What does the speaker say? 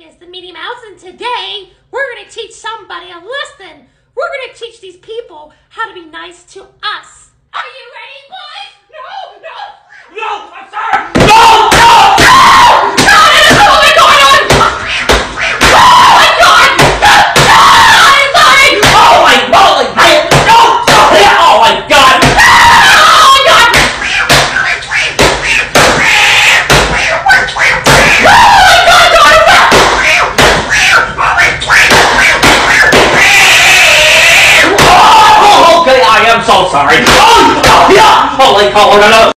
is the Meaty Mouse, and today we're going to teach somebody a lesson. We're going to teach these people how to be nice to us. Are you ready, boys? No, I'm sorry! Oh my God! Oh my moly! No! Oh my God! Okay, I am so sorry. Oh, yeah! Holy cow!